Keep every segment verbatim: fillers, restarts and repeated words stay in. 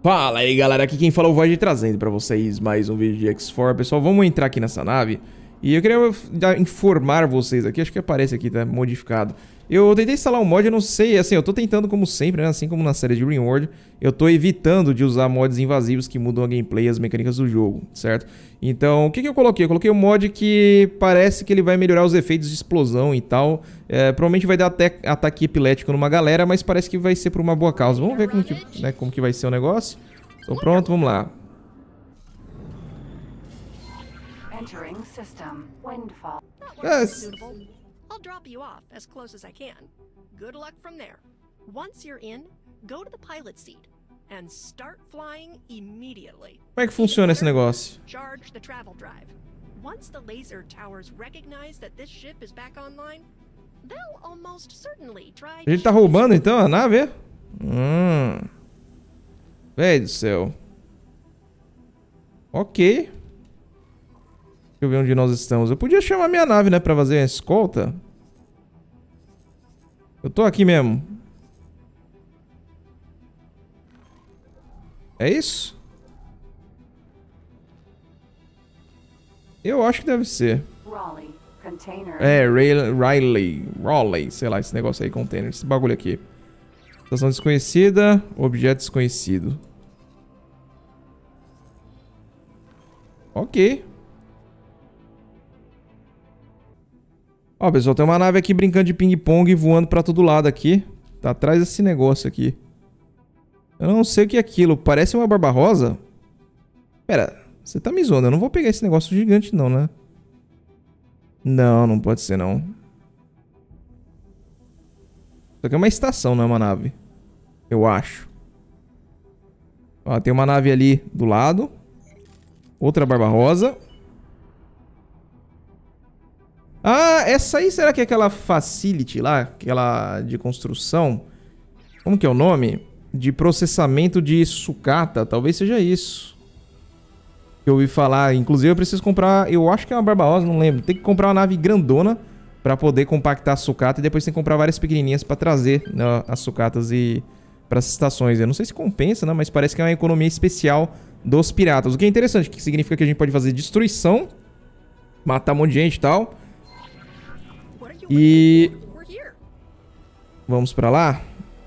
Fala aí galera, aqui quem fala é o Void trazendo pra vocês mais um vídeo de X quatro. Pessoal, vamos entrar aqui nessa nave e eu queria informar vocês aqui, acho que aparece aqui, tá modificado. Eu tentei instalar um mod, eu não sei, assim, eu tô tentando como sempre, né, assim como na série de Rimworld, eu tô evitando de usar mods invasivos que mudam a gameplay e as mecânicas do jogo, certo? Então, o que que eu coloquei? Eu coloquei um mod que parece que ele vai melhorar os efeitos de explosão e tal. É, provavelmente vai dar até ataque epilético numa galera, mas parece que vai ser por uma boa causa. Vamos ver como que, né, como que vai ser o negócio. Tô pronto, vamos lá. Yes. I'll drop you off as close as I can. Good luck from there. Once you're in, go to the pilot seat and start flying immediately. Como é que funciona esse negócio? Charge the travel drive. Once the laser towers recognize that this ship is back online, they'll almost certainly try. A gente tá roubando então a nave? Hum. Véi do céu. Ok. Deixa eu ver onde nós estamos. Eu podia chamar minha nave, né, pra fazer a escolta. Eu tô aqui mesmo. É isso? Eu acho que deve ser. É, Riley. Riley, sei lá, esse negócio aí, container. Esse bagulho aqui. Estação desconhecida, objeto desconhecido. Ok. Ó, pessoal, tem uma nave aqui brincando de ping-pong voando pra todo lado aqui. Tá atrás desse negócio aqui. Eu não sei o que é aquilo. Parece uma Barbarossa. Pera, você tá me zoando. Eu não vou pegar esse negócio gigante não, né? Não, não pode ser não. Isso aqui é uma estação, não é uma nave. Eu acho. Ó, tem uma nave ali do lado. Outra Barbarossa. Ah, essa aí será que é aquela facility lá? Aquela de construção? Como que é o nome? De processamento de sucata. Talvez seja isso. Que eu ouvi falar. Inclusive eu preciso comprar... Eu acho que é uma Barbarossa, não lembro. Tem que comprar uma nave grandona pra poder compactar a sucata. E depois tem que comprar várias pequenininhas pra trazer, né, as sucatas e... para as estações. Eu não sei se compensa, né? Mas parece que é uma economia especial dos piratas. O que é interessante, que significa que a gente pode fazer destruição, matar um monte de gente e tal. E... vamos pra lá.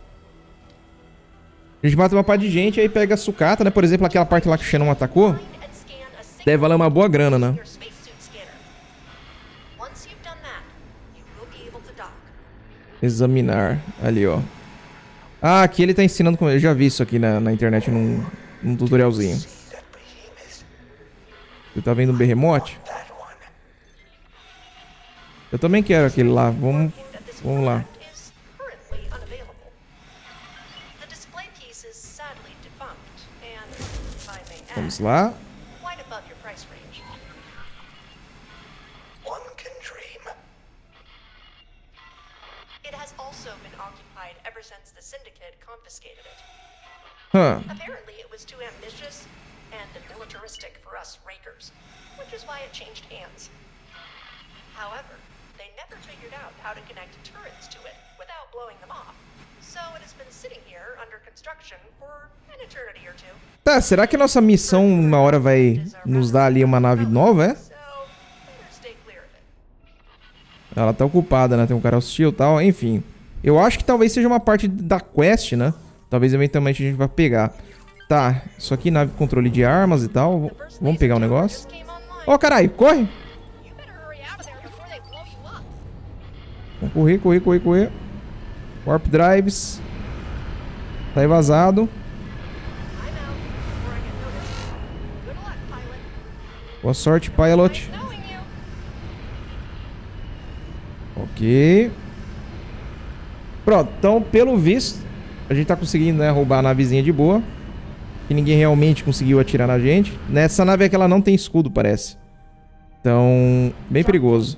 A gente mata uma par de gente, aí pega a sucata, né? Por exemplo, aquela parte lá que o Shannon atacou. Deve valer uma boa grana, né? Examinar. Ali, ó. Ah, aqui ele tá ensinando como... Eu já vi isso aqui na, na internet num, num tutorialzinho. Você tá vendo um Behemoth? Eu também quero aquele lá. Vamos, vamos lá. Vamos lá. Huh. Apparently it was too ambitious and militaristic for us Rakers, which is why it changed hands. However, they never figured out how to connect turrets to it without blowing them off. So it has been sitting here under construction for an eternity or two. Tá, será que a nossa missão uma hora vai nos dar ali uma nave nova, é? Ela tá ocupada, né? Tem um cara hostil e tal, enfim. Eu acho que talvez seja uma parte da quest, né? Talvez eventualmente a gente vai pegar. Tá, isso aqui, nave de controle de armas e tal. Vamos pegar o um negócio. Ó, oh, caralho, corre! Vamos correr, correr, correr, correr. Warp drives. Tá vazado. Boa sorte, pilot. Ok. Pronto, então pelo visto a gente tá conseguindo, né, roubar a navezinha de boa. Que ninguém realmente conseguiu atirar na gente. Nessa nave é que ela não tem escudo, parece. Então, bem perigoso.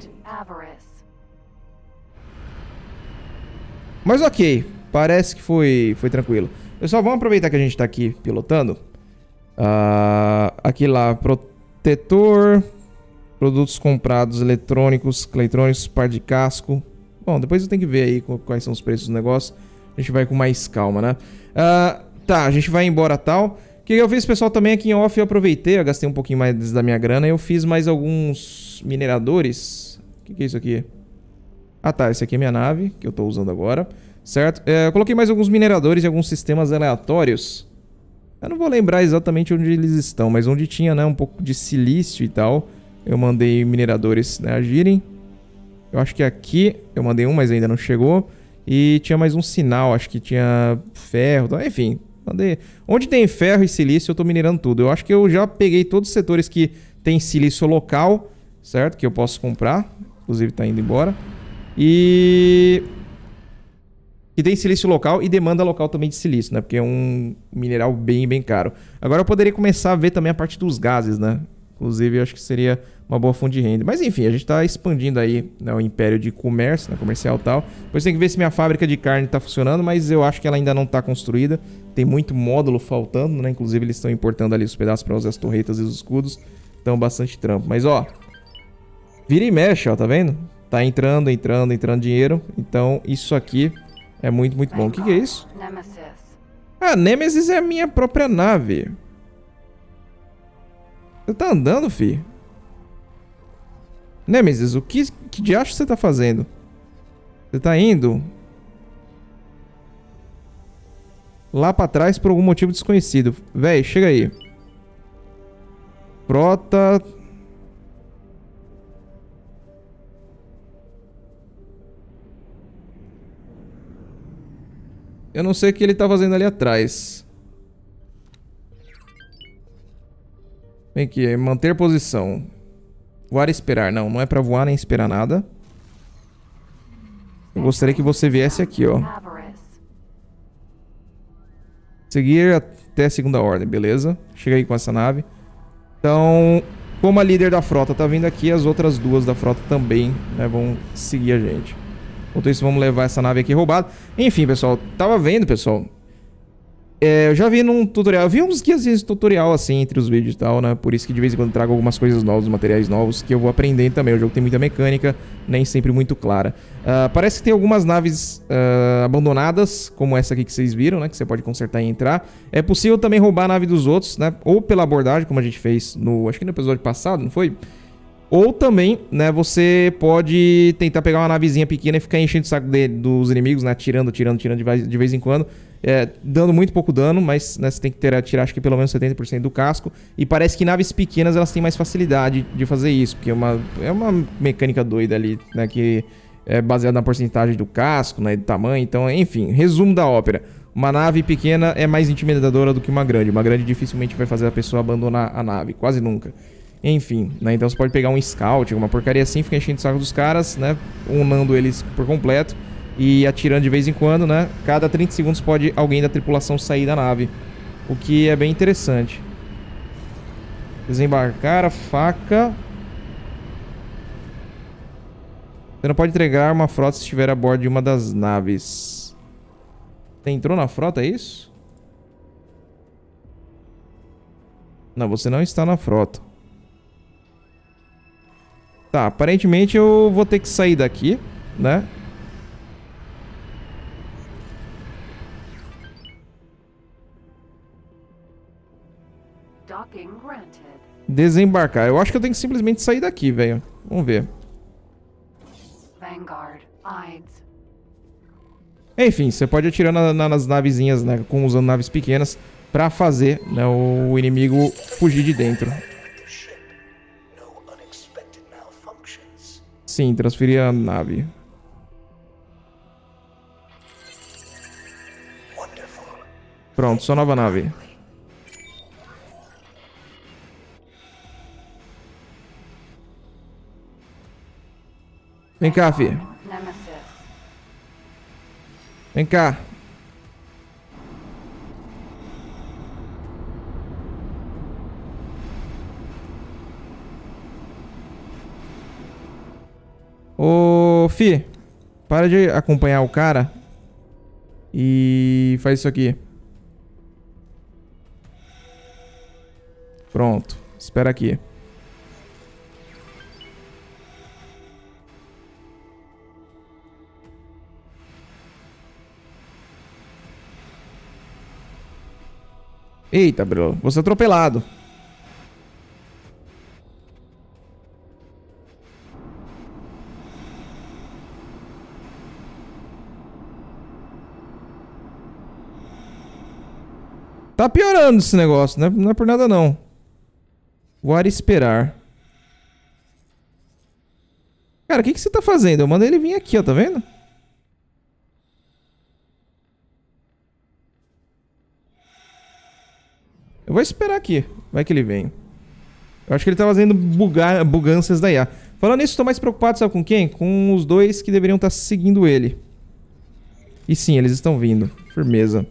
Mas ok, parece que foi, foi tranquilo. Pessoal, vamos aproveitar que a gente tá aqui pilotando. Uh, aqui lá, protetor, produtos comprados, eletrônicos, eletrônicos, par de casco. Bom, depois eu tenho que ver aí quais são os preços do negócio. A gente vai com mais calma, né? Uh, tá, a gente vai embora tal. que eu fiz, pessoal, também aqui em off, eu aproveitei, eu gastei um pouquinho mais da minha grana, eu fiz mais alguns mineradores. O que, que é isso aqui? Ah tá, esse aqui é minha nave, que eu tô usando agora, certo? É, eu coloquei mais alguns mineradores e alguns sistemas aleatórios. Eu não vou lembrar exatamente onde eles estão, mas onde tinha, né, um pouco de silício e tal, eu mandei mineradores, né, agirem. Eu acho que aqui eu mandei um, mas ainda não chegou. E tinha mais um sinal, acho que tinha ferro, tá? Enfim, mandei. Onde tem ferro e silício eu tô minerando tudo. Eu acho que eu já peguei todos os setores que tem silício local, certo? Que eu posso comprar, inclusive tá indo embora. E... E tem silício local e demanda local também de silício, né? Porque é um mineral bem, bem caro. Agora eu poderia começar a ver também a parte dos gases, né? Inclusive, eu acho que seria uma boa fonte de renda. Mas enfim, a gente está expandindo aí, né, o império de comércio, né, comercial e tal. Depois tem que ver se minha fábrica de carne está funcionando, mas eu acho que ela ainda não está construída. Tem muito módulo faltando, né? Inclusive, eles estão importando ali os pedaços para usar as torretas e os escudos. Então, bastante trampo. Mas, ó, vira e mexe, ó, tá vendo? Tá entrando, entrando, entrando dinheiro. Então, isso aqui é muito, muito bom. O que, que é isso? Ah, Nemesis é a minha própria nave. Você tá andando, fi? Nemesis, o que, que diacho você tá fazendo? Você tá indo lá pra trás por algum motivo desconhecido. Véi, chega aí. Frota. Eu não sei o que ele tá fazendo ali atrás. Vem aqui, manter posição. Voar e esperar. Não, não é pra voar nem esperar nada. Eu gostaria que você viesse aqui, ó. Seguir até a segunda ordem, beleza? Chega aí com essa nave. Então, como a líder da frota tá vindo aqui, as outras duas da frota também, né, vão seguir a gente. Enquanto isso, vamos levar essa nave aqui roubada. Enfim, pessoal, tava vendo, pessoal. É, eu já vi num tutorial, eu vi uns guias de tutorial assim entre os vídeos e tal, né? Por isso que de vez em quando trago algumas coisas novas, materiais novos que eu vou aprendendo também. O jogo tem muita mecânica, nem sempre muito clara. Uh, parece que tem algumas naves uh, abandonadas, como essa aqui que vocês viram, né? Que você pode consertar e entrar. É possível também roubar a nave dos outros, né? Ou pela abordagem, como a gente fez no, acho que no episódio passado, não foi? Ou também, né, você pode tentar pegar uma navezinha pequena e ficar enchendo o saco de, dos inimigos, né, tirando, tirando, tirando de vez, de vez em quando, é, dando muito pouco dano, mas, né, você tem que ter, tirar acho que pelo menos setenta por cento do casco. E parece que naves pequenas elas têm mais facilidade de fazer isso, porque é uma, é uma mecânica doida ali, né, que é baseada na porcentagem do casco, né, do tamanho. Então, enfim, resumo da ópera. Uma nave pequena é mais intimidadora do que uma grande. Uma grande dificilmente vai fazer a pessoa abandonar a nave, quase nunca. Enfim, né, então você pode pegar um scout, alguma porcaria assim, ficar enchendo o saco dos caras, né, unando eles por completo e atirando de vez em quando, né. Cada trinta segundos pode alguém da tripulação sair da nave, o que é bem interessante. Desembarcar a faca. Você não pode entregar uma frota se estiver a bordo de uma das naves. Você entrou na frota, é isso? Não, você não está na frota. Tá, aparentemente eu vou ter que sair daqui, né? Desembarcar. Eu acho que eu tenho que simplesmente sair daqui, velho. Vamos ver. Enfim, você pode atirar na, na, nas navezinhas, né? Com, usando naves pequenas pra fazer, né, o inimigo fugir de dentro. Sim, transferir a nave. Pronto, só nova nave. Vem cá, fi. Vem cá. Ô, fi, para de acompanhar o cara e faz isso aqui. Pronto, espera aqui. Eita, bro. Vou ser atropelado. Tá piorando esse negócio, né? Não é por nada não. Vou esperar. Cara, o que, que você tá fazendo? Eu mandei ele vir aqui, ó, tá vendo? Eu vou esperar aqui. Vai que ele vem. Eu acho que ele tá fazendo bugar, buganças da I A. Falando nisso, tô mais preocupado, sabe com quem? Com os dois que deveriam estar seguindo ele. E sim, eles estão vindo. Firmeza.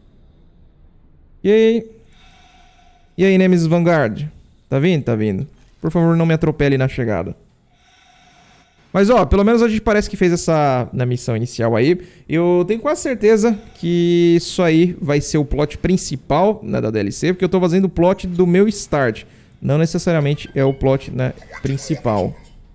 E aí? E aí, Nemesis Vanguard? Tá vindo? Tá vindo. Por favor, não me atropele na chegada. Mas, ó, pelo menos a gente parece que fez essa na missão inicial aí. Eu tenho quase certeza que isso aí vai ser o plot principal, né, da D L C. Porque eu tô fazendo o plot do meu start. Não necessariamente é o plot, né, principal.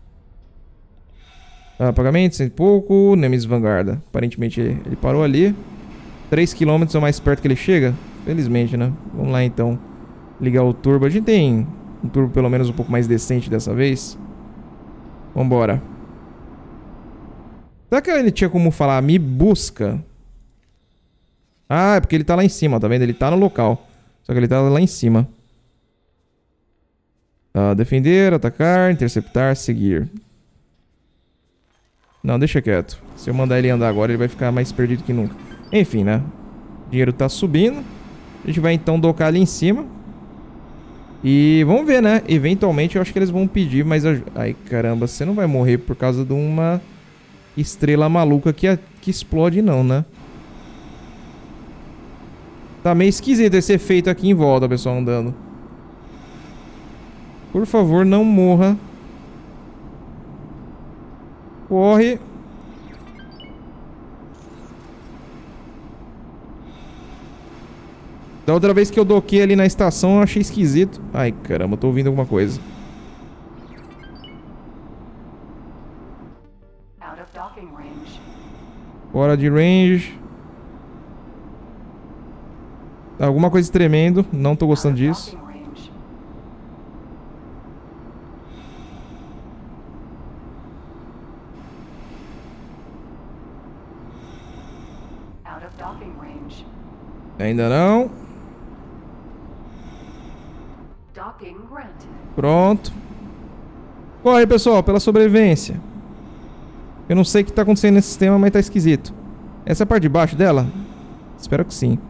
Ah, pagamento, cento e pouco. Nemesis Vanguard. Aparentemente ele, ele parou ali. três quilômetros é o mais perto que ele chega. Felizmente, né? Vamos lá, então. Ligar o turbo. A gente tem um turbo pelo menos um pouco mais decente dessa vez. Vambora. Será que ele tinha como falar me busca? Ah, é porque ele tá lá em cima, tá vendo? Ele tá no local. Só que ele tá lá em cima. Ah, defender, atacar, interceptar, seguir. Não, deixa quieto. Se eu mandar ele andar agora, ele vai ficar mais perdido que nunca. Enfim, né? O dinheiro tá subindo. A gente vai então docar ali em cima. E vamos ver, né? Eventualmente eu acho que eles vão pedir, mas... Ai, caramba, você não vai morrer por causa de uma estrela maluca que, que explode não, né? Tá meio esquisito esse efeito aqui em volta, pessoal, andando. Por favor, não morra. Corre. Da outra vez que eu doquei ali na estação, eu achei esquisito. Ai, caramba, eu tô ouvindo alguma coisa. Fora de range. Alguma coisa tremendo. Não tô gostando disso. Ainda não. Pronto. Corre, pessoal, pela sobrevivência. Eu não sei o que tá acontecendo nesse sistema, mas tá esquisito. Essa é a parte de baixo dela? Espero que sim.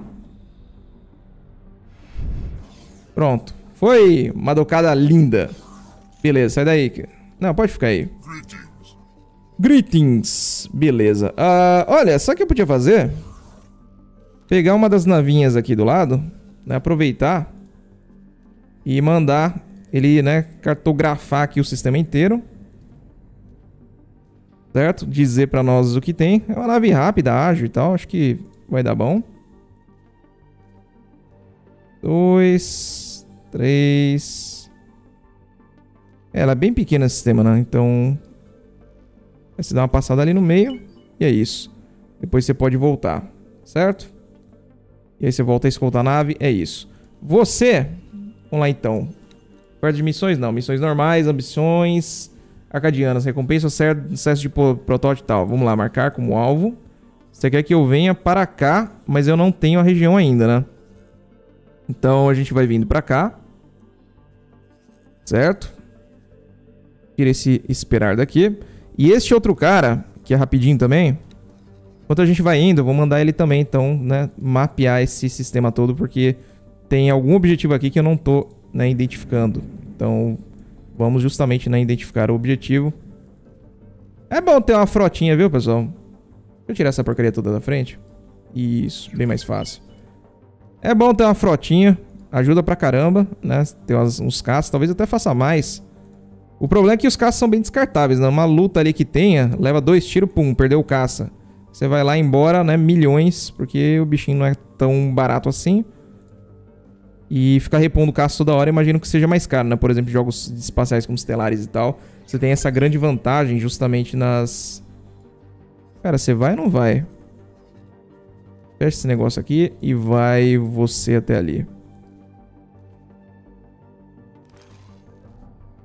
Pronto. Foi uma docada linda. Beleza, sai daí. Não, pode ficar aí. Greetings. Greetings. Beleza. Uh, olha, sabe o que eu podia fazer? Pegar uma das navinhas aqui do lado, né, aproveitar e mandar ele, né, cartografar aqui o sistema inteiro. Certo? Dizer pra nós o que tem. É uma nave rápida, ágil e tal. Acho que vai dar bom. Dois. Três. É, ela é bem pequena esse sistema, né? Então vai se dar uma passada ali no meio. E é isso. Depois você pode voltar. Certo? E aí você volta a escoltar a nave. É isso. Você... Vamos lá então. Parte de missões? Não. Missões normais, ambições... Arcadianas, recompensa, sucesso de protótipo e tal. Vamos lá, marcar como alvo. Você quer que eu venha para cá, mas eu não tenho a região ainda, né? Então a gente vai vindo para cá. Certo? Tira esse esperar daqui. E este outro cara, que é rapidinho também. Enquanto a gente vai indo, eu vou mandar ele também, então, né, mapear esse sistema todo, porque tem algum objetivo aqui que eu não tô, né, identificando. Então... Vamos justamente, né, identificar o objetivo. É bom ter uma frotinha, viu, pessoal? Deixa eu tirar essa porcaria toda da frente. Isso, bem mais fácil. É bom ter uma frotinha. Ajuda pra caramba, né? Ter umas, uns caças, talvez eu até faça mais. O problema é que os caças são bem descartáveis, né? Uma luta ali que tenha, leva dois tiros, pum, perdeu o caça. Você vai lá embora, né, milhões, porque o bichinho não é tão barato assim. E ficar repondo caça toda hora, imagino que seja mais caro, né? Por exemplo, jogos espaciais como Stellaris e tal. Você tem essa grande vantagem justamente nas... Cara, você vai ou não vai? Fecha esse negócio aqui e vai você até ali.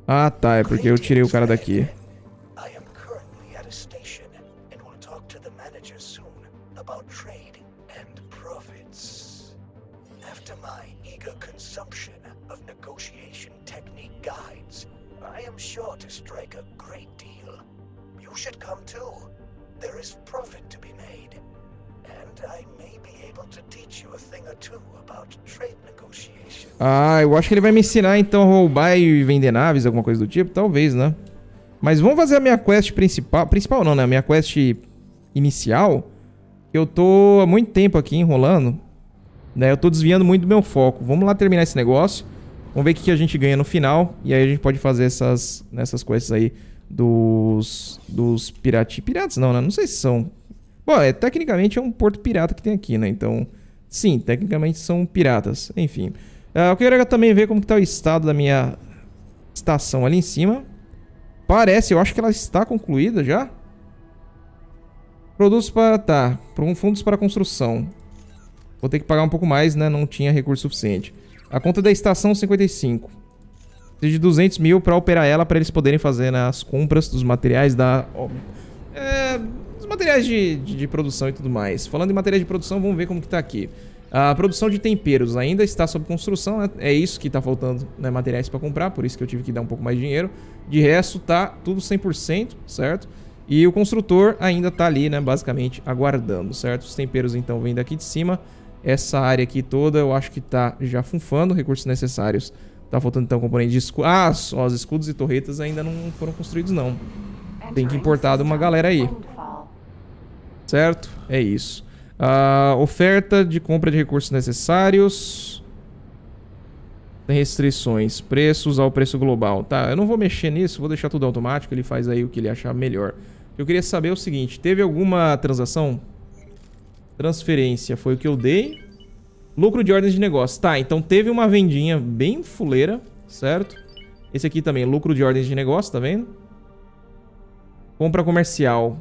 Ah, tá. É porque eu tirei o cara daqui. I am currently at a station and will talk to the manager soon about trade and profits. After my eager consumption of negotiation technique guides, I am sure to strike a great deal. You should come too. There is profit to be made, and I may be able to teach you a thing or two about trade negotiation. Ah, eu acho que ele vai me ensinar então a roubar e vender naves, alguma coisa do tipo, talvez, né? Mas vamos fazer a minha quest principal, principal não, né? A minha quest inicial, que eu tô há muito tempo aqui enrolando, né? Eu tô desviando muito do meu foco. Vamos lá terminar esse negócio. Vamos ver o que a gente ganha no final. E aí a gente pode fazer essas, nessas quests aí dos, dos piratas. Piratas não, né? Não sei se são. Bom, é, tecnicamente é um porto pirata que tem aqui, né? Então, sim, tecnicamente são piratas. Enfim. Uh, eu queria também ver como que tá o estado da minha estação ali em cima. Parece, eu acho que ela está concluída já. Produtos para... Tá, fundos para construção. Vou ter que pagar um pouco mais, né? Não tinha recurso suficiente. A conta da estação, cinquenta e cinco. Preciso de duzentos mil para operar ela, para eles poderem fazer, né, as compras dos materiais da... É, dos materiais de, de, de produção e tudo mais. Falando em materiais de produção, vamos ver como que tá aqui. A produção de temperos ainda está sob construção, né? É isso que tá faltando, né, materiais para comprar, por isso que eu tive que dar um pouco mais de dinheiro. De resto, tá tudo cem por cento, certo? E o construtor ainda tá ali, né, basicamente aguardando, certo? Os temperos então vêm daqui de cima. Essa área aqui toda eu acho que tá já funfando, recursos necessários. Tá faltando então componente de escudo. Ah, só os escudos e torretas ainda não foram construídos não. Tem que importar de uma galera aí. Certo? É isso. Uh, oferta de compra de recursos necessários. Tem restrições. Preços ao preço global. Tá, eu não vou mexer nisso, vou deixar tudo automático. Ele faz aí o que ele achar melhor. Eu queria saber o seguinte. Teve alguma transação? Transferência foi o que eu dei. Lucro de ordens de negócio. Tá, então teve uma vendinha bem fuleira, certo? Esse aqui também, lucro de ordens de negócio, tá vendo? Compra comercial.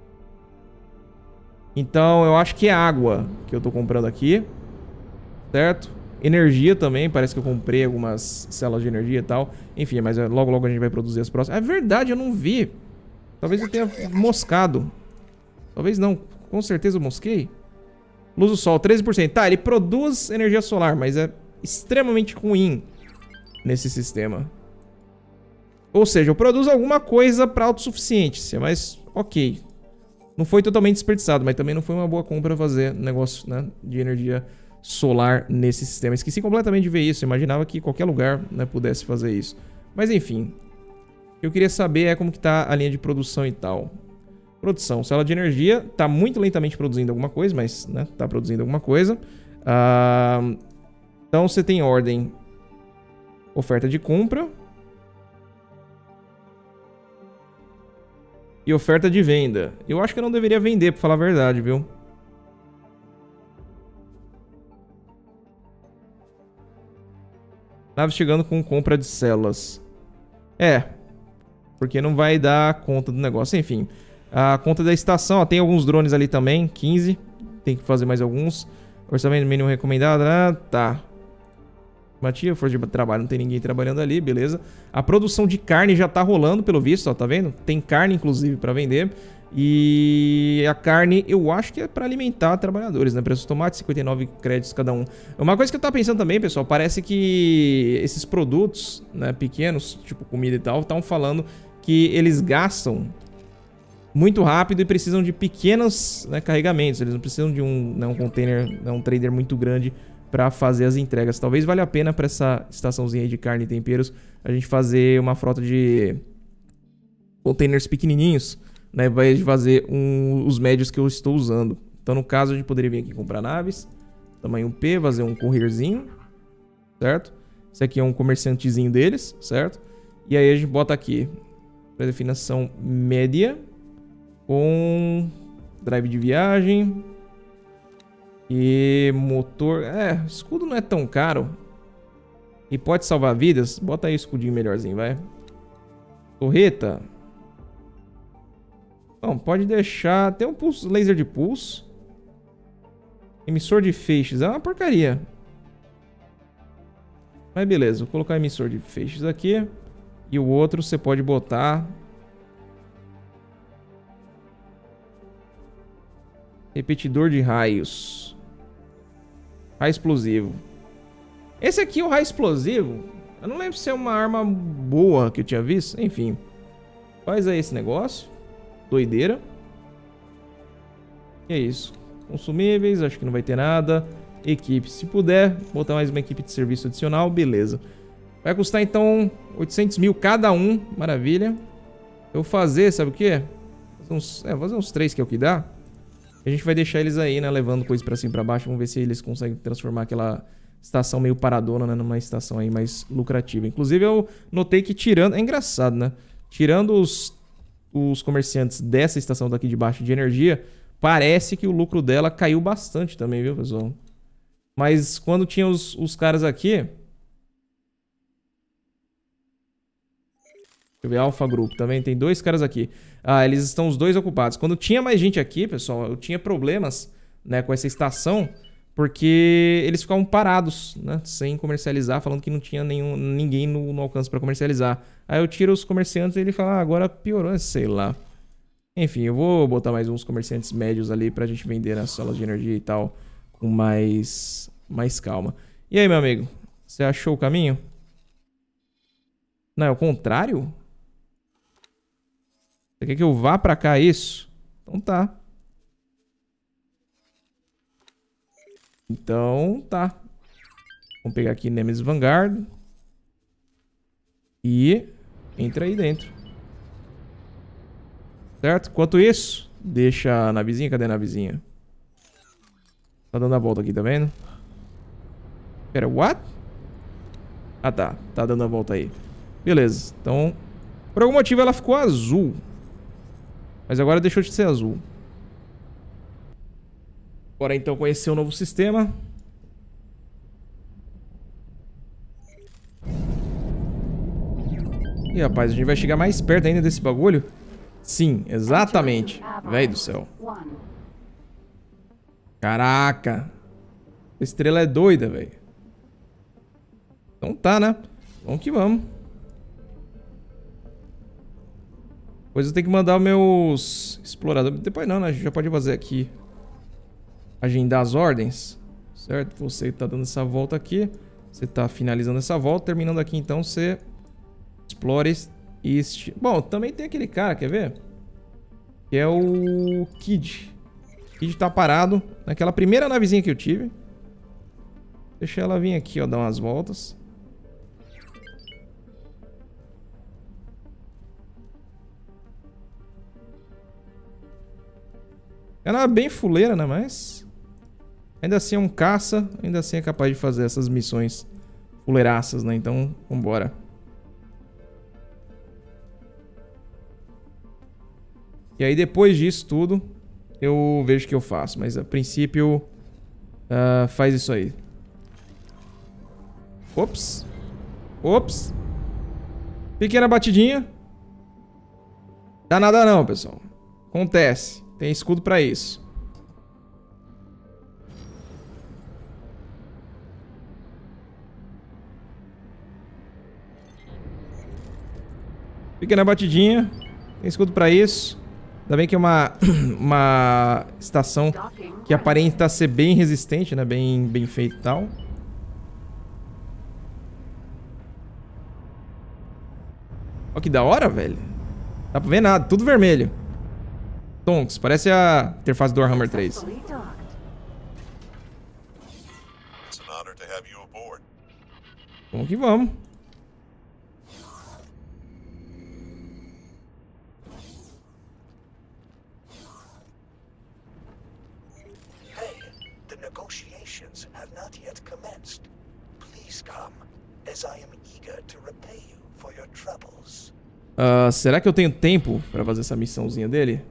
Então eu acho que é água que eu tô comprando aqui, certo? Energia também, parece que eu comprei algumas células de energia e tal. Enfim, mas logo logo a gente vai produzir as próximas. É verdade, eu não vi. Talvez eu tenha moscado. Talvez não, com certeza eu mosquei. Luz do sol, treze por cento. Tá, ele produz energia solar, mas é extremamente ruim nesse sistema. Ou seja, eu produzo alguma coisa para autossuficiência, mas ok. Não foi totalmente desperdiçado, mas também não foi uma boa compra fazer negócio, né, de energia solar nesse sistema. Esqueci completamente de ver isso. Eu imaginava que qualquer lugar, né, pudesse fazer isso. Mas enfim. O que eu queria saber é como que tá a linha de produção e tal. Produção, célula de energia, tá muito lentamente produzindo alguma coisa, mas, né, tá produzindo alguma coisa. Uh, então você tem ordem, oferta de compra e oferta de venda. Eu acho que eu não deveria vender, pra falar a verdade, viu? Naves chegando com compra de células. É, porque não vai dar conta do negócio, enfim. A conta da estação, ó, tem alguns drones ali também, quinze. Tem que fazer mais alguns. Orçamento mínimo recomendado, ah, tá. Matia, força de trabalho, não tem ninguém trabalhando ali, beleza. A produção de carne já tá rolando, pelo visto, ó, tá vendo? Tem carne, inclusive, pra vender. E a carne, eu acho que é pra alimentar trabalhadores, né? Preço de tomate, cinquenta e nove créditos cada um. Uma coisa que eu tava pensando também, pessoal, parece que esses produtos, né, pequenos, tipo comida e tal, estão falando que eles gastam muito rápido e precisam de pequenos, né, carregamentos. Eles não precisam de um, né, um container, né, um trader muito grande para fazer as entregas. Talvez valha a pena para essa estaçãozinha aí de carne e temperos a gente fazer uma frota de containers pequenininhos, né, ao invés de fazer um, os médios que eu estou usando. Então, no caso, a gente poderia vir aqui comprar naves, tamanho P, fazer um courierzinho, certo? Esse aqui é um comerciantezinho deles, certo? E aí a gente bota aqui predefinição média com drive de viagem e motor. É, escudo não é tão caro e pode salvar vidas. Bota aí o escudinho melhorzinho, vai. Torreta. Não, pode deixar. Tem um pulso, laser de pulso. Emissor de feixes. É uma porcaria. Mas beleza, vou colocar emissor de feixes aqui. E o outro você pode botar... repetidor de raios. Raio explosivo. Esse aqui, o raio explosivo, eu não lembro se é uma arma boa que eu tinha visto. Enfim. Faz aí esse negócio. Doideira. E é isso. Consumíveis, acho que não vai ter nada. Equipe, se puder botar mais uma equipe de serviço adicional, beleza. Vai custar então oitocentos mil cada um, maravilha. Eu vou fazer, sabe o que? Fazer uns, é, fazer uns três que é o que dá. A gente vai deixar eles aí, né, levando coisa pra cima e pra baixo. Vamos ver se eles conseguem transformar aquela estação meio paradona, né, numa estação aí mais lucrativa. Inclusive eu notei que tirando... é engraçado, né? Tirando os, os comerciantes dessa estação daqui de baixo de energia, parece que o lucro dela caiu bastante também, viu, pessoal? Mas quando tinha os, os caras aqui... Deixa eu ver, Alpha Group, também tem dois caras aqui. Ah, eles estão os dois ocupados. Quando tinha mais gente aqui, pessoal, eu tinha problemas, né, com essa estação, porque eles ficavam parados, né, sem comercializar, falando que não tinha nenhum, ninguém no, no alcance para comercializar. Aí eu tiro os comerciantes e ele fala, ah, agora piorou, sei lá. Enfim, eu vou botar mais uns comerciantes médios ali pra gente vender nas salas de energia e tal, com mais, mais calma. E aí, meu amigo, você achou o caminho? Não, é o contrário? Você quer que eu vá pra cá, isso? Então tá. Então tá. Vamos pegar aqui Nemesis Vanguard. E entra aí dentro. Certo? Enquanto isso, deixa a navezinha. Cadê a navezinha? Tá dando a volta aqui, tá vendo? Pera, what? Ah tá, tá dando a volta aí. Beleza, então... por algum motivo ela ficou azul. Mas agora deixou de ser azul. Bora então conhecer o novo sistema. Ih, rapaz, a gente vai chegar mais perto ainda desse bagulho? Sim, exatamente. Véi do céu. Caraca. A estrela é doida, velho. Então tá, né? Vamos que vamos. Depois eu tenho que mandar os meus exploradores. Depois não, né? A gente já pode fazer aqui. Agendar as ordens. Certo? Você tá dando essa volta aqui. Você tá finalizando essa volta. Terminando aqui, então, você explora este... Bom, também tem aquele cara, quer ver? Que é o Kid. O Kid tá parado naquela primeira navezinha que eu tive. Deixa ela vir aqui, ó, dar umas voltas. Ela é bem fuleira, né? Mas ainda assim é um caça. Ainda assim é capaz de fazer essas missões fuleiraças, né? Então, vambora. E aí depois disso tudo, eu vejo o que eu faço. Mas a princípio, uh, faz isso aí. Ops. Ops. Pequena batidinha. Dá nada não, pessoal. Acontece. Tem escudo pra isso. Pequena batidinha. Tem escudo pra isso. Ainda bem que é uma, uma estação que aparenta ser bem resistente, né? Bem, bem feito e tal. Olha que da hora, velho. Dá pra ver nada. Tudo vermelho. Tonks, parece a interface do Warhammer três. Vamos que vamos. Hey, the negotiations have not yet commenced. Please come, as I am eager to repay you for your troubles. Uh, será que eu tenho tempo pra fazer essa missãozinha dele?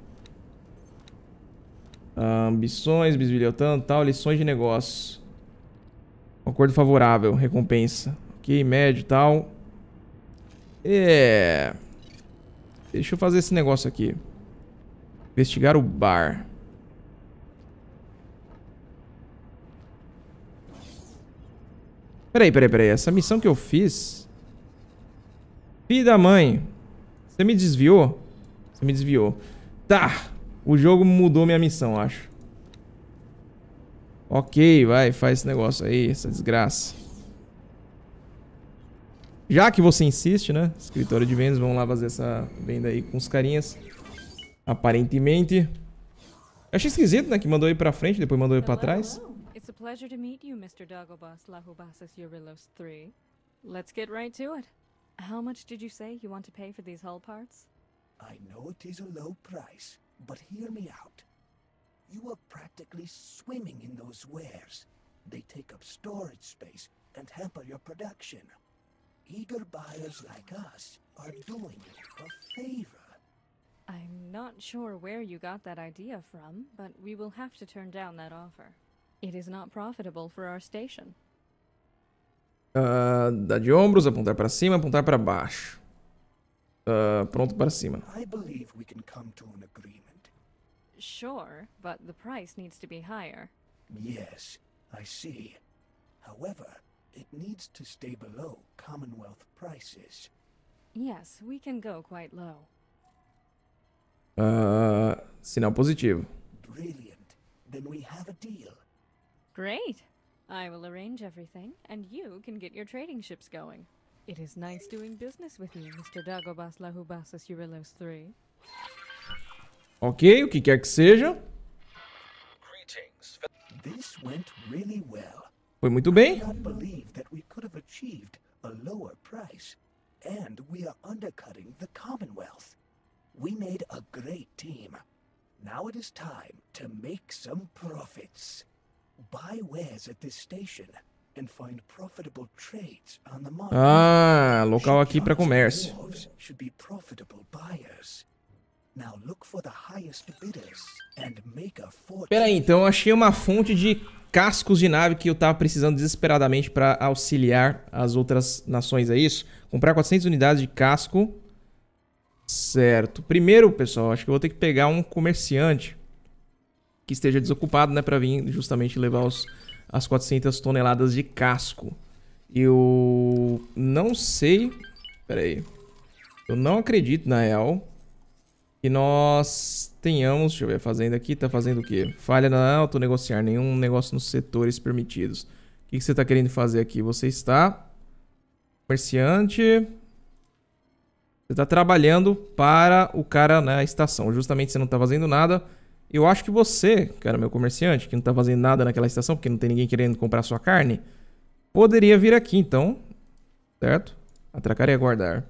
Uh, ambições, bisbilhotando, tal, lições de negócio. Acordo favorável, recompensa. Ok, médio, tal. É. Deixa eu fazer esse negócio aqui. Investigar o bar. Peraí, peraí, peraí. Essa missão que eu fiz... Filho da mãe. Você me desviou? Você me desviou. Tá. O jogo mudou minha missão, acho. Ok, vai. Faz esse negócio aí. Essa desgraça. Já que você insiste, né? Escritório de vendas. Vamos lá fazer essa venda aí com os carinhas. Aparentemente. Eu achei esquisito, né? Que mandou ir pra frente, depois mandou ir pra trás. It's a pleasure to meet you, Mister Dagobas Lahubasas Eurylos three. Let's get right to it. How much did you say you want to pay for these hull parts? I know it is a low price, but hear me out. You are practically swimming in those wares. They take up storage space and hamper your production. Eager buyers like us are doing you a favor. I'm not sure where you got that idea from, but we will have to turn down that offer. It is not profitable for our station. Uh, dar de ombros, apontar para cima, apontar para baixo. Uh, pronto para cima. I believe we can come to an agreement. Sure, but the price needs to be higher. Yes, I see. However, it needs to stay below Commonwealth prices. Yes, we can go quite low. Uh, sinal positivo. Brilliant. Then we have a deal. Great. I will arrange everything, and you can get your trading ships going. It is nice doing business with you, Mister Dagobas Lahubasas Eurylos three. Ok, o que quer que seja. This went really well. Foi muito bem. I cannot believe that we could have achieved a lower price, and we are undercutting the Commonwealth. We made a great team. Now it is time to make some profits. Buy wares at this station and find profitable trades on the market. Ah, local aqui para comércio. Should be profitable buyers. Now look for the highest bidders and make a fortune. Pera aí, então eu achei uma fonte de cascos de nave que eu tava precisando desesperadamente para auxiliar as outras nações, é isso? Comprar quatrocentas unidades de casco. Certo. Primeiro, pessoal, acho que eu vou ter que pegar um comerciante que esteja desocupado, né, para vir justamente levar os, as quatrocentas toneladas de casco. Eu não sei... Pera aí. Eu não acredito, na real, que nós tenhamos... Deixa eu ver, a fazenda aqui tá fazendo o quê? Falha na autonegociar, nenhum negócio nos setores permitidos. O que, que você tá querendo fazer aqui? Você está... Comerciante... Você tá trabalhando para o cara na estação. Justamente você não tá fazendo nada. Eu acho que você, cara, meu comerciante, que não tá fazendo nada naquela estação, porque não tem ninguém querendo comprar sua carne, poderia vir aqui, então. Certo? Atracar e aguardar.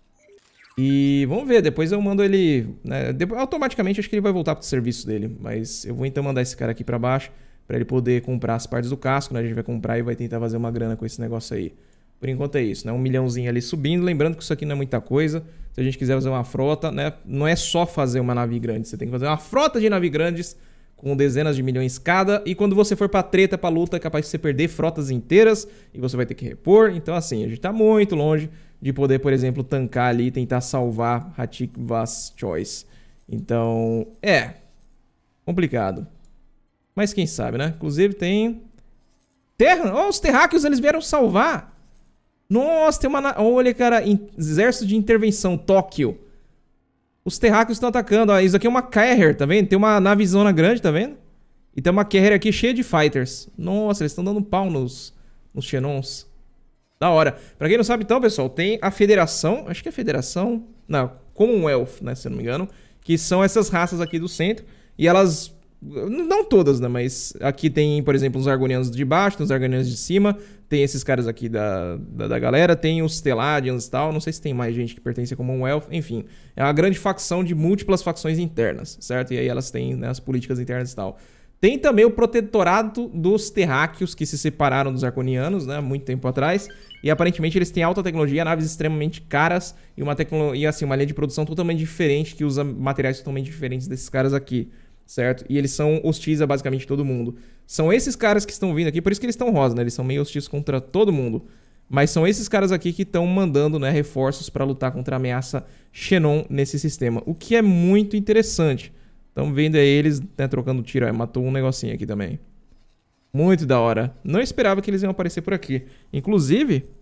E vamos ver, depois eu mando ele... Né, depois, automaticamente, acho que ele vai voltar pro serviço dele. Mas eu vou então mandar esse cara aqui pra baixo, pra ele poder comprar as partes do casco, né? A gente vai comprar e vai tentar fazer uma grana com esse negócio aí. Por enquanto é isso, né? Um milhãozinho ali subindo. Lembrando que isso aqui não é muita coisa. Se a gente quiser fazer uma frota, né? Não é só fazer uma nave grande. Você tem que fazer uma frota de naves grandes com dezenas de milhões cada. E quando você for pra treta, pra luta, é capaz de você perder frotas inteiras e você vai ter que repor. Então, assim, a gente tá muito longe de poder, por exemplo, tancar ali e tentar salvar Hatik Vast Choice. Então, é complicado. Mas quem sabe, né? Inclusive tem... Terra! Oh, os terráqueos, eles vieram salvar! Nossa, tem uma... Olha, cara, exército de intervenção, Tóquio. Os terráqueos estão atacando. Ó, isso aqui é uma Carrier, tá vendo? Tem uma navezona grande, tá vendo? E tem uma Carrier aqui cheia de fighters. Nossa, eles estão dando pau nos, nos Xenons. Da hora. Pra quem não sabe, então, pessoal, tem a Federação. Acho que é a Federação... Não, Commonwealth, né, se eu não me engano. Que são essas raças aqui do centro. E elas... Não todas, né? Mas aqui tem, por exemplo, os Argonianos de baixo, tem os Argonianos de cima. Tem esses caras aqui da, da, da galera. Tem os Teladians e tal. Não sei se tem mais gente que pertence a Commonwealth. Enfim, é uma grande facção de múltiplas facções internas, certo? E aí elas têm, né, as políticas internas e tal. Tem também o Protetorado dos Terráqueos, que se separaram dos Arconianos, né? Muito tempo atrás. E aparentemente eles têm alta tecnologia, naves extremamente caras. E uma tecnologia, assim, uma linha de produção totalmente diferente, que usa materiais totalmente diferentes desses caras aqui. Certo? E eles são hostis a basicamente todo mundo. São esses caras que estão vindo aqui, por isso que eles estão rosa, né? Eles são meio hostis contra todo mundo. Mas são esses caras aqui que estão mandando, né, reforços para lutar contra a ameaça Xenon nesse sistema. O que é muito interessante. Estão vendo aí eles, né, trocando tiro. Aí, matou um negocinho aqui também. Muito da hora. Não esperava que eles iam aparecer por aqui. Inclusive,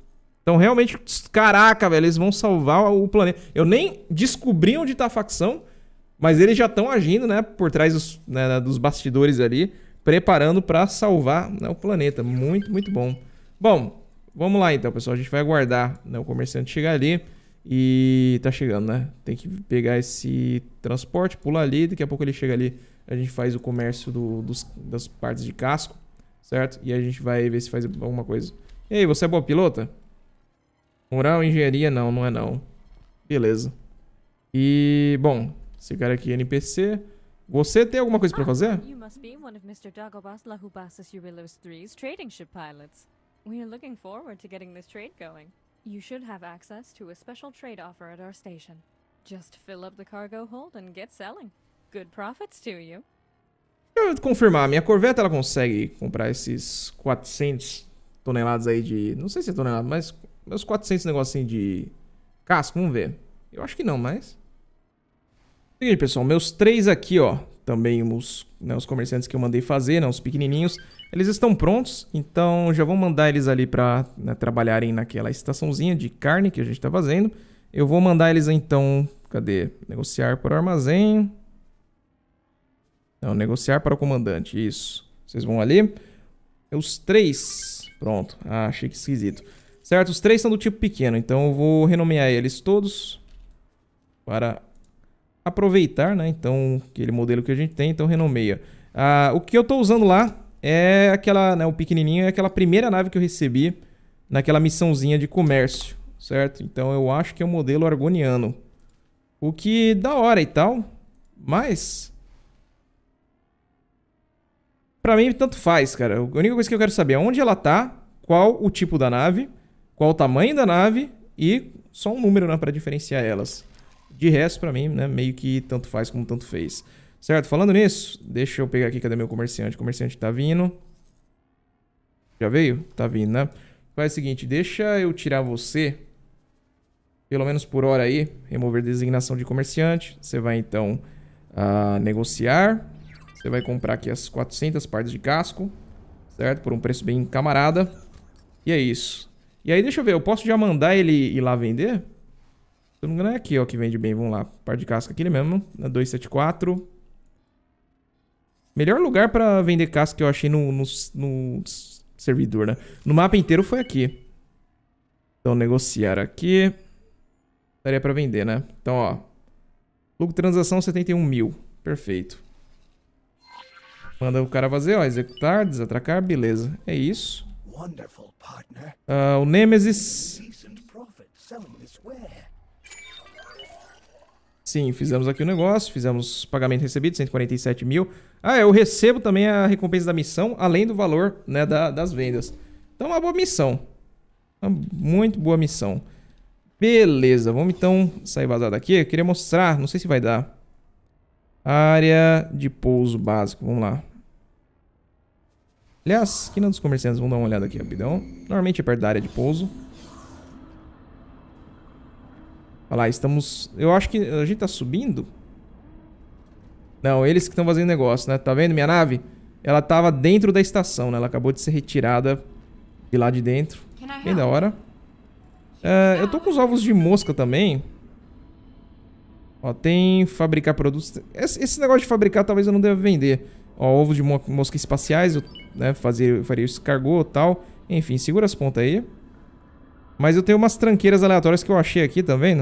Então, realmente, caraca, velho, eles vão salvar o planeta. Eu nem descobri onde tá a facção, mas eles já estão agindo, né, por trás dos, né, dos bastidores ali, preparando pra salvar, né, o planeta. Muito, muito bom. Bom, vamos lá então, pessoal. A gente vai aguardar, né, o comerciante chegar ali. E tá chegando, né? Tem que pegar esse transporte, pular ali. Daqui a pouco ele chega ali. A gente faz o comércio do, dos, das partes de casco, certo? E a gente vai ver se faz alguma coisa. E aí, você é boa pilota? Moral, engenharia, não, não é não. Beleza. E, bom, esse cara aqui é N P C. Você tem alguma coisa pra fazer? You must be one of mister Dagobas Lahubasas Eurylos three's trading ship pilots. We are looking forward to getting this trade going. You should have access to a special trade offer at our station. Just fill up the cargo hold and get selling. Good profits to you. Deixa eu confirmar, minha Corvette ela consegue comprar esses quatrocentos toneladas aí de... Não sei se é tonelada, mas meus quatrocentos negocinho de casco, vamos ver. Eu acho que não, mas... Seguinte, pessoal, meus três aqui, ó, também os, né, os comerciantes que eu mandei fazer, né, os pequenininhos, eles estão prontos, então já vou mandar eles ali pra, né, trabalharem naquela estaçãozinha de carne que a gente tá fazendo. Eu vou mandar eles então, cadê? Negociar para o armazém. Não, negociar para o comandante, isso. Vocês vão ali. Os três, pronto, ah, achei que esquisito. Certo, os três são do tipo pequeno, então eu vou renomear eles todos para... aproveitar, né? Então, aquele modelo que a gente tem, então renomeia. Ah, o que eu tô usando lá é aquela, né? O pequenininho é aquela primeira nave que eu recebi naquela missãozinha de comércio, certo? Então, eu acho que é o modelo argoniano. O que da hora e tal, mas... pra mim, tanto faz, cara. A única coisa que eu quero saber é onde ela tá, qual o tipo da nave, qual o tamanho da nave e só um número, né? Pra diferenciar elas. De resto, pra mim, né, meio que tanto faz como tanto fez. Certo? Falando nisso, deixa eu pegar aqui, cadê meu comerciante? O comerciante tá vindo. Já veio? Tá vindo, né? Faz o seguinte, deixa eu tirar você, pelo menos por hora aí, remover designação de comerciante. Você vai, então, uh, negociar. Você vai comprar aqui as quatrocentas partes de casco, certo? Por um preço bem camarada. E é isso. E aí, deixa eu ver, eu posso já mandar ele ir lá vender? Se eu não me engano é aqui, ó, que vende bem. Vamos lá. Par de casca aqui mesmo. Na duzentos e setenta e quatro. Melhor lugar pra vender casca que eu achei no, no, no servidor, né? No mapa inteiro foi aqui. Então, negociar aqui. Daria pra vender, né? Então, ó. Lucro de transação setenta e um mil. Perfeito. Manda o cara fazer, ó. Executar, desatracar. Beleza. É isso. Uh, o Nemesis... Sim, fizemos aqui o negócio, fizemos pagamento recebido, cento e quarenta e sete mil. Ah, eu recebo também a recompensa da missão, além do valor, né, da, das vendas. Então, uma boa missão. Uma muito boa missão. Beleza, vamos então sair vazado aqui. Eu queria mostrar, não sei se vai dar. Área de pouso básico, vamos lá. Aliás, aqui na dos comerciantes, vamos dar uma olhada aqui rapidão. Normalmente é perto da área de pouso. Olha lá, estamos... Eu acho que a gente tá subindo. Não, eles que estão fazendo negócio, né? Tá vendo minha nave? Ela tava dentro da estação, né? Ela acabou de ser retirada de lá de dentro. Bem da hora. É, eu tô com os ovos de mosca também. Ó, tem fabricar produtos... Esse, esse negócio de fabricar talvez eu não deva vender. Ó, ovos de mo mosca espaciais, eu, né? Fazer, faria isso cargô e tal. Enfim, segura as pontas aí. Mas eu tenho umas tranqueiras aleatórias que eu achei aqui, tá vendo?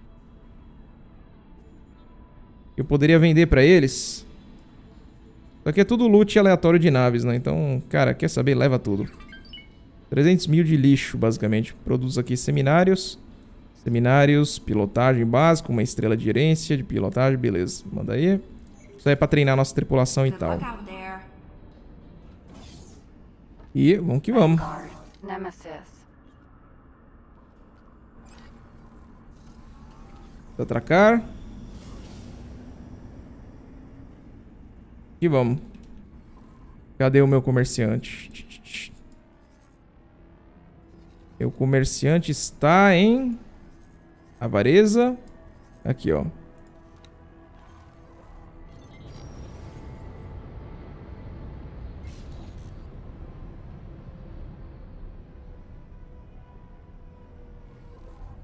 Eu poderia vender pra eles. Isso aqui é tudo loot aleatório de naves, né? Então, cara, quer saber? Leva tudo. trezentos mil de lixo, basicamente. Produtos aqui, seminários. Seminários, pilotagem básica, uma estrela de gerência de pilotagem, beleza. Manda aí. Isso aí é pra treinar a nossa tripulação e tal. E vamos que vamos. Atracar. E vamos. Cadê o meu comerciante? Meu comerciante está em avareza. Aqui, ó.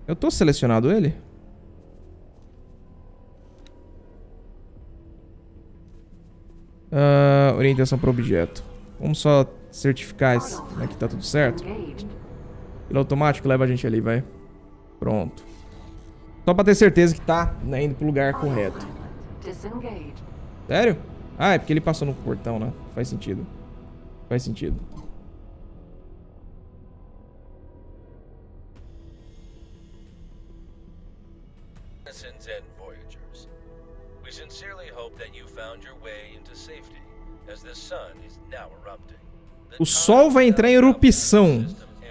Eu tô selecionado ele? Uh, orientação para objeto. Vamos só certificar esse, né, que tá tudo certo. Piloto automático leva a gente ali, vai. Pronto. Só pra ter certeza que tá, né, indo pro lugar correto. Sério? Ah, é porque ele passou no portão, né? Faz sentido. Faz sentido. And Voyagers. We sincerely hope that you found your way into safety, as the sun is now erupting. O sol vai entrar em erupção.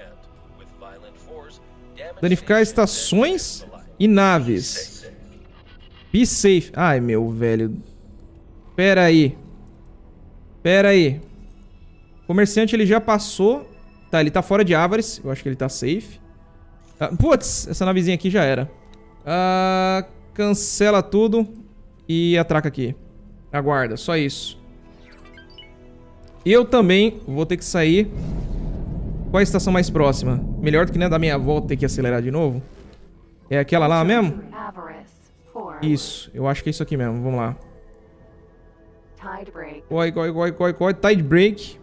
Danificar estações e naves. Be safe. Ai, meu velho. Pera aí. Pera aí. O comerciante, ele já passou. Tá, ele tá fora de Avaris. Eu acho que ele tá safe. Ah, putz, essa navezinha aqui já era. Ah, cancela tudo e atraca aqui. Aguarda, só isso. Eu também vou ter que sair. Qual é a estação mais próxima? Melhor do que, né, da minha volta ter que acelerar de novo. É aquela lá mesmo? Isso, eu acho que é isso aqui mesmo. Vamos lá. Corre, corre, corre, corre, corre. Tide break.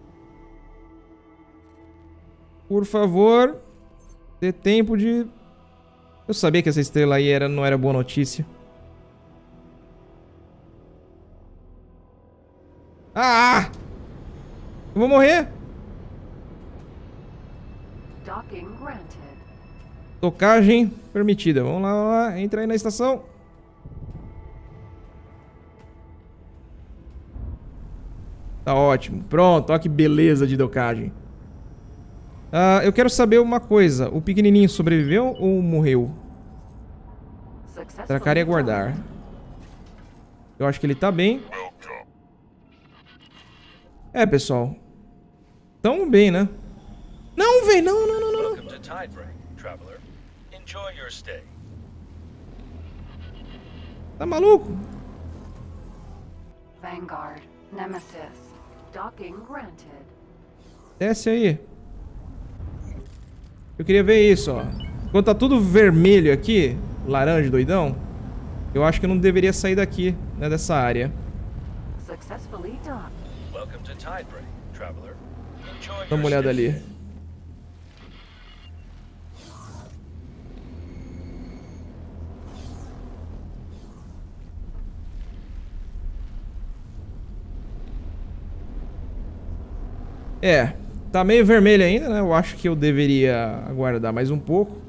Por favor. Dê tempo de... Eu sabia que essa estrela aí era, não era boa notícia. Ah! Eu vou morrer. Tocagem permitida. Vamos lá, vamos lá. Entra aí na estação. Tá ótimo. Pronto. Olha que beleza de docagem. Ah, eu quero saber uma coisa. O pequenininho sobreviveu ou morreu? Tracar e aguardar. Eu acho que ele tá bem. É, pessoal. Tamo bem, né? Não, velho. Não, não, não, não. Tá maluco? Vanguard, Nemesis, docking granted. Desce aí. Eu queria ver isso, ó. Quando tá tudo vermelho aqui, laranja, doidão, eu acho que eu não deveria sair daqui, né, dessa área. Dá uma olhada ali. É, tá meio vermelho ainda, né? Eu acho que eu deveria aguardar mais um pouco.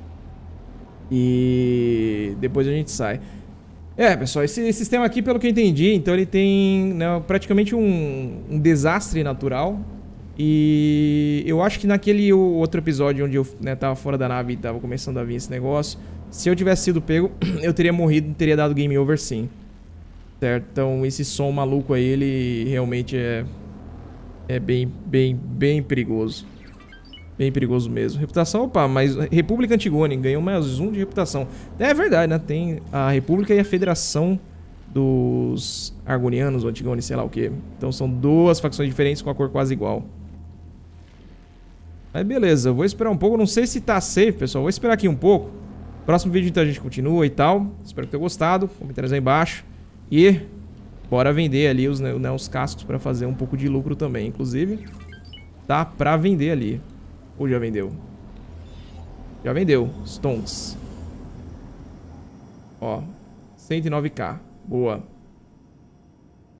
E depois a gente sai. É, pessoal, esse sistema aqui, pelo que eu entendi, então ele tem, né, praticamente um, um desastre natural. E eu acho que naquele outro episódio onde eu, né, tava fora da nave e tava começando a vir esse negócio, se eu tivesse sido pego, eu teria morrido e teria dado game over sim. Certo? Então esse som maluco aí, ele realmente é... É bem, bem, bem perigoso. Bem perigoso mesmo. Reputação, opa, mas República Antigone ganhou mais um de reputação. É verdade, né? Tem a República e a Federação dos Argonianos, ou Antigone, sei lá o que. Então são duas facções diferentes com a cor quase igual. Aí beleza, eu vou esperar um pouco. Não sei se tá safe, pessoal. Vou esperar aqui um pouco. Próximo vídeo então a gente continua e tal. Espero que tenham gostado. Comentários aí embaixo. E... bora vender ali os, né, os cascos pra fazer um pouco de lucro também, inclusive. Tá pra vender ali. Ou já vendeu? Já vendeu. Stonks. Ó. cento e nove k. Boa.